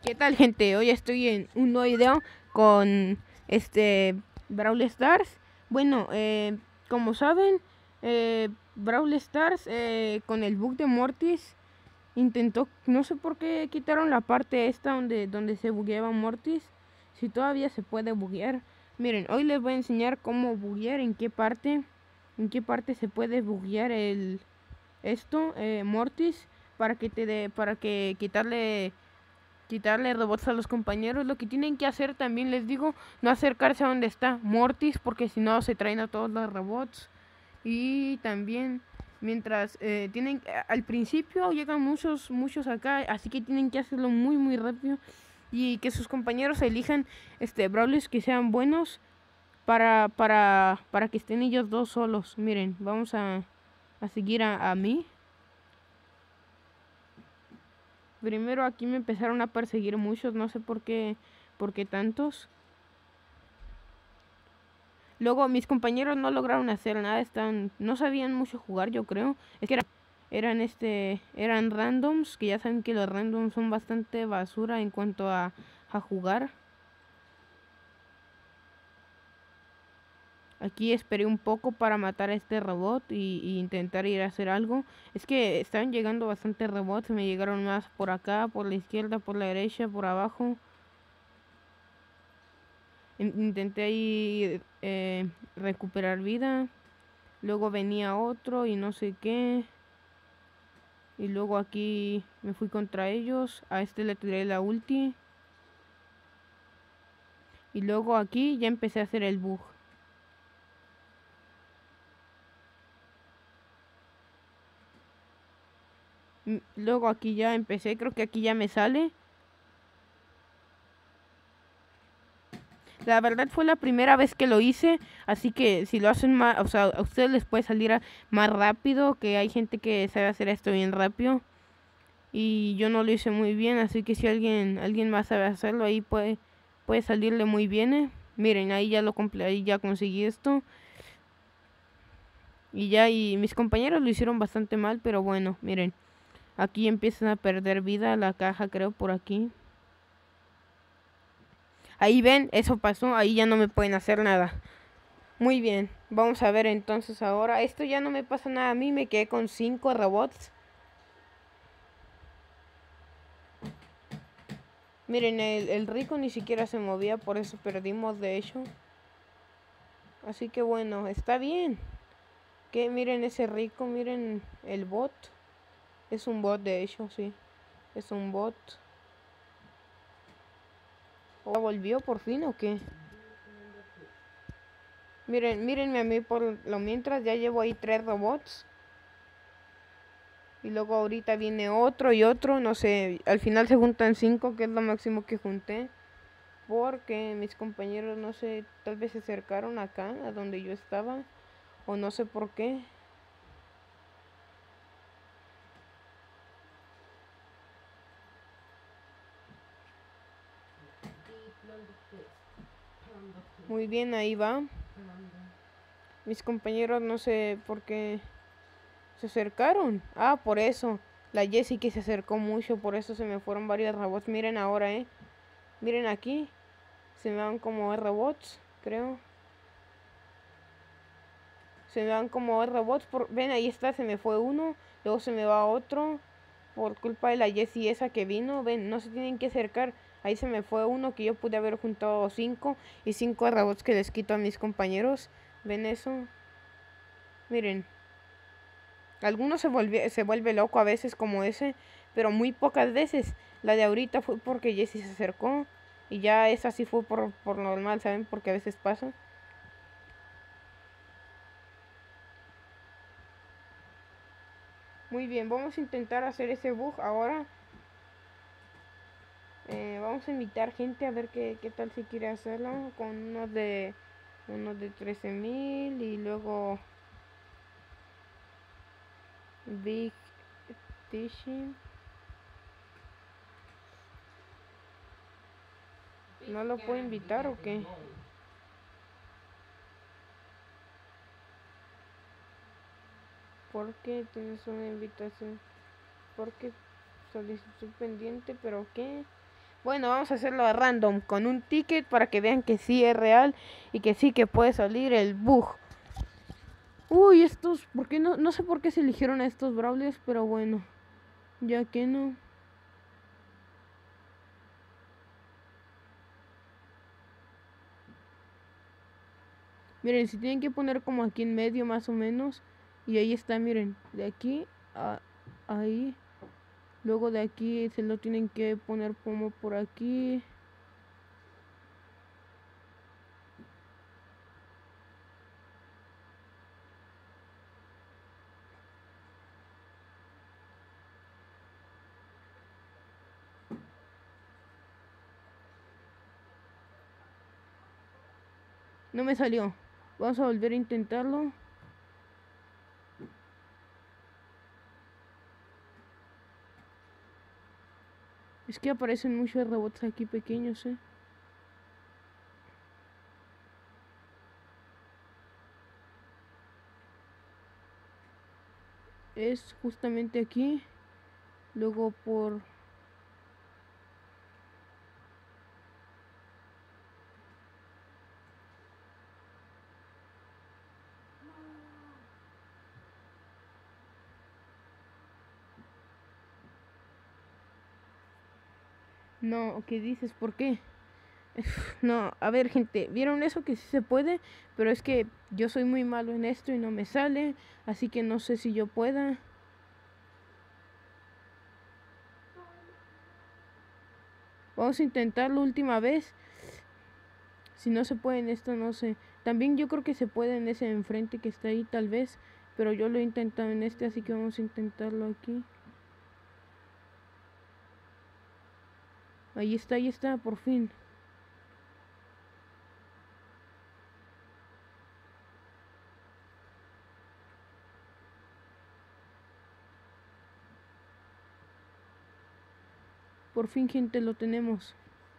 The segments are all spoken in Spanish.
¿Qué tal, gente? Hoy estoy en un nuevo video con Brawl Stars. Bueno, como saben, Brawl Stars con el bug de Mortis intentó, no sé por qué quitaron la parte esta donde se bugueaba Mortis, si todavía se puede buguear. Miren, hoy les voy a enseñar cómo buguear, en qué parte se puede buguear Mortis, para que quitarle robots a los compañeros. Lo que tienen que hacer, también les digo, no acercarse a donde está Mortis, porque si no se traen a todos los robots. Y también, mientras al principio llegan muchos acá, así que tienen que hacerlo muy rápido y que sus compañeros elijan brawlers que sean buenos para que estén ellos dos solos. Miren, vamos a seguir a mí. Primero aquí me empezaron a perseguir muchos, no sé por qué tantos. Luego mis compañeros no lograron hacer nada, no sabían mucho jugar, yo creo. Es que eran randoms, que ya saben que los randoms son bastante basura en cuanto a jugar. Aquí esperé un poco para matar a este robot y intentar ir a hacer algo. Es que estaban llegando bastantes robots, me llegaron más por acá, por la izquierda, por la derecha, por abajo. Intenté ahí recuperar vida. Luego venía otro y no sé qué. Y luego aquí me fui contra ellos. A este le tiré la ulti. Y luego aquí ya empecé a hacer el bug. Luego aquí ya empecé, creo que aquí ya me sale. La verdad fue la primera vez que lo hice, así que si lo hacen más, o sea, a ustedes les puede salir más rápido, que hay gente que sabe hacer esto bien rápido. Y yo no lo hice muy bien, así que si alguien más sabe hacerlo, ahí puede salirle muy bien. Miren, ahí ya ahí ya conseguí esto. Y mis compañeros lo hicieron bastante mal, pero bueno, miren. Aquí empiezan a perder vida la caja, creo, por aquí. Ahí ven, eso pasó, ahí ya no me pueden hacer nada. Muy bien, vamos a ver entonces ahora. Esto ya no me pasa nada a mí, me quedé con 5 robots. Miren, el rico ni siquiera se movía, por eso perdimos de hecho. Así que bueno, está bien. Que miren ese rico, miren el bot. Es un bot de hecho, sí. Es un bot. ¿O volvió por fin o qué? Mírenme a mí por lo mientras, ya llevo ahí 3 robots. Y luego ahorita viene otro y otro, no sé, al final se juntan 5, que es lo máximo que junté. Porque mis compañeros, no sé, tal vez se acercaron acá, a donde yo estaba. O no sé por qué. Muy bien, ahí va. Mis compañeros no sé por qué se acercaron. Ah, por eso. La Jessie que se acercó mucho, por eso se me fueron varios robots. Miren ahora, Miren aquí. Se me van como robots, creo. Se me van como robots. Ven, ahí está, se me fue uno. Luego se me va otro. Por culpa de la Jessie esa que vino. Ven, no se tienen que acercar. Ahí se me fue uno que yo pude haber juntado 5. Y 5 robots que les quito a mis compañeros. ¿Ven eso? Miren. Algunos se vuelve loco a veces como ese, pero muy pocas veces. La de ahorita fue porque Jessie se acercó y ya esa sí fue por normal, ¿saben? Porque a veces pasa. Muy bien, vamos a intentar hacer ese bug ahora. Vamos a invitar gente a ver qué tal si quiere hacerlo con unos de 13.000 y luego Big Tishing. ¿No lo puedo invitar o qué? ¿Por qué tienes una invitación? Porque solicitud pendiente, pero ¿qué? Bueno, vamos a hacerlo a random con un ticket para que vean que sí es real y que sí que puede salir el bug. Uy, estos, ¿por qué no? No sé por qué se eligieron a estos brawlers, pero bueno, ya que no. Miren, si tienen que poner como aquí en medio más o menos. Y ahí está, miren, de aquí a ahí. Luego de aquí se lo tienen que poner como por aquí. No me salió. Vamos a volver a intentarlo. Es que aparecen muchos robots aquí pequeños, Es justamente aquí. Luego por... No, ¿qué dices? ¿Por qué? No, a ver, gente, ¿vieron eso que sí se puede? Pero es que yo soy muy malo en esto y no me sale, así que no sé si yo pueda. Vamos a intentar la última vez. Si no se puede en esto, no sé. También yo creo que se puede en ese enfrente que está ahí, tal vez. Pero yo lo he intentado en este, así que vamos a intentarlo aquí. Ahí está, por fin. Por fin, gente, lo tenemos.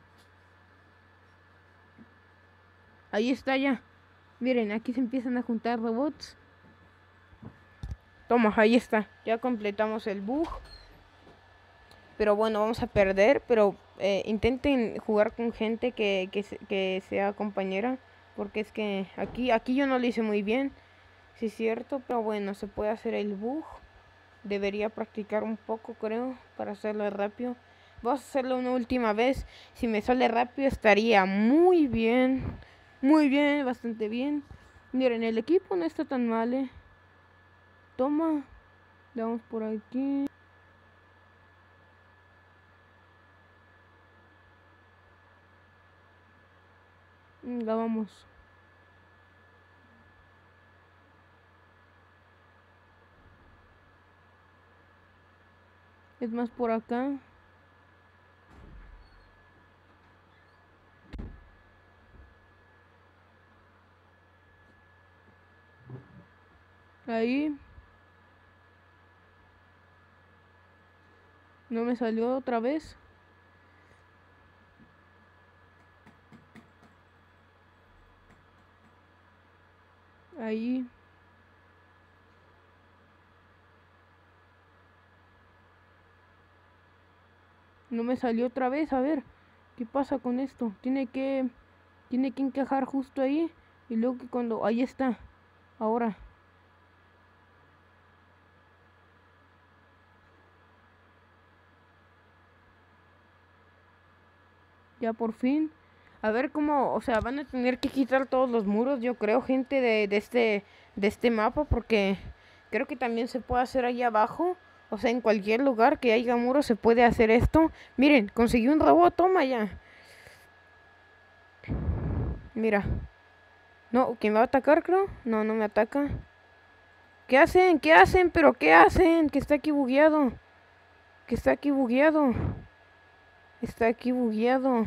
Ahí está ya. Miren, aquí se empiezan a juntar robots. Toma, ahí está. Ya completamos el bug. Pero bueno, vamos a perder. Pero intenten jugar con gente que sea compañera. Porque es que aquí yo no lo hice muy bien. Sí es cierto, pero bueno, se puede hacer el bug. Debería practicar un poco, creo, para hacerlo rápido. Vamos a hacerlo una última vez. Si me sale rápido estaría muy bien. Muy bien, bastante bien. Miren, el equipo no está tan mal, Toma. Le damos por aquí. La vamos. Es más por acá. Ahí. No me salió otra vez. Ahí. No me salió otra vez. A ver. ¿Qué pasa con esto? Tiene que encajar justo ahí. Y luego que cuando... Ahí está. Ahora. Ya por fin. A ver cómo, o sea, van a tener que quitar todos los muros, yo creo, gente de este mapa, porque creo que también se puede hacer ahí abajo. O sea, en cualquier lugar que haya muros se puede hacer esto. Miren, conseguí un robot, toma ya. Mira. No, ¿quién me va a atacar, creo? No, no me ataca. ¿Qué hacen? ¿Qué hacen? ¿Pero qué hacen? Que está aquí bugueado. Que está aquí bugueado. Está aquí bugueado.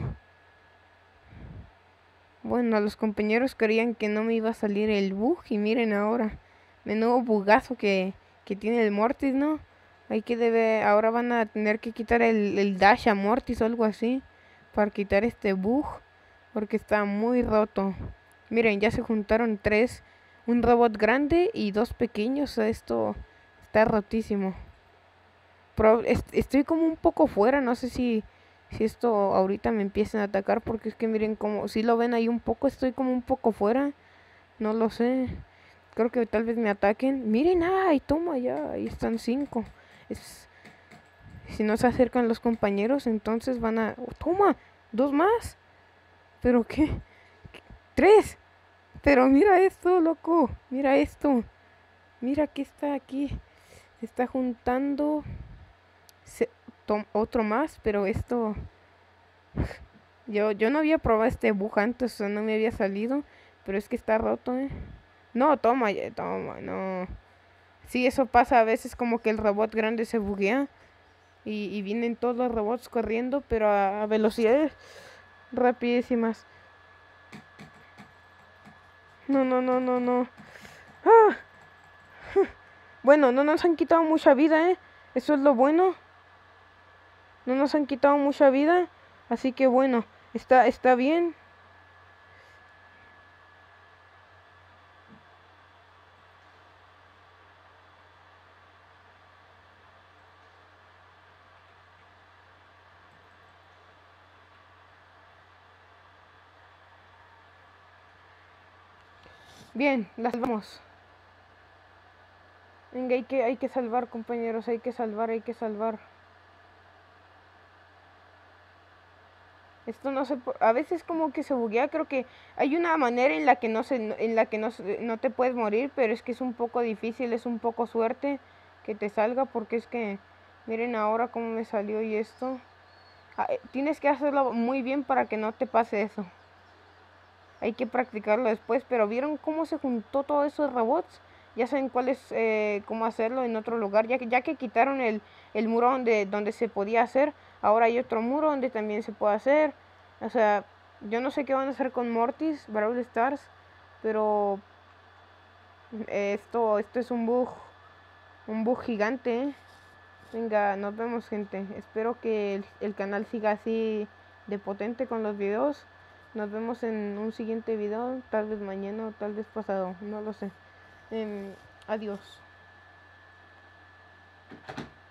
Bueno, los compañeros creían que no me iba a salir el bug y miren ahora. Menudo bugazo que tiene el Mortis, ¿no? Hay que ahora van a tener que quitar el dash a Mortis o algo así. Para quitar este bug. Porque está muy roto. Miren, ya se juntaron tres. Un robot grande y dos pequeños. Esto está rotísimo. Pero estoy como un poco fuera, no sé si esto ahorita me empiezan a atacar, porque es que miren como, si lo ven ahí un poco, estoy como un poco fuera, no lo sé, creo que tal vez me ataquen, miren, ay, toma ya, ahí están 5, es, si no se acercan los compañeros, entonces van a, oh, toma, 2 más, pero qué, 3, pero mira esto, loco, mira esto, mira que está aquí, se está juntando, se, otro más, pero esto... Yo no había probado este bug antes, o sea, no me había salido, pero es que está roto, ¿eh? No, toma, toma, no. Sí, eso pasa a veces como que el robot grande se buguea y vienen todos los robots corriendo, pero a velocidades rapidísimas. No, no, no, no, no. ¡Ah! Bueno, no nos han quitado mucha vida, ¿eh? Eso es lo bueno. No nos han quitado mucha vida, así que bueno, está bien. Bien, las vamos. Venga, hay que salvar, compañeros, hay que salvar, hay que salvar. Esto no se a veces como que se buguea, creo que hay una manera en la que no te puedes morir, pero es que es un poco difícil, es un poco suerte que te salga porque es que miren ahora cómo me salió y esto. Tienes que hacerlo muy bien para que no te pase eso. Hay que practicarlo después, pero ¿vieron cómo se juntó todos esos robots? Ya saben cuál es, cómo hacerlo en otro lugar, ya que quitaron el muro donde se podía hacer, ahora hay otro muro donde también se puede hacer. O sea, yo no sé qué van a hacer con Mortis, Brawl Stars, pero esto es un bug gigante, ¿eh? Venga, nos vemos, gente. Espero que el canal siga así de potente con los videos. Nos vemos en un siguiente video, tal vez mañana o tal vez pasado, no lo sé. Adiós.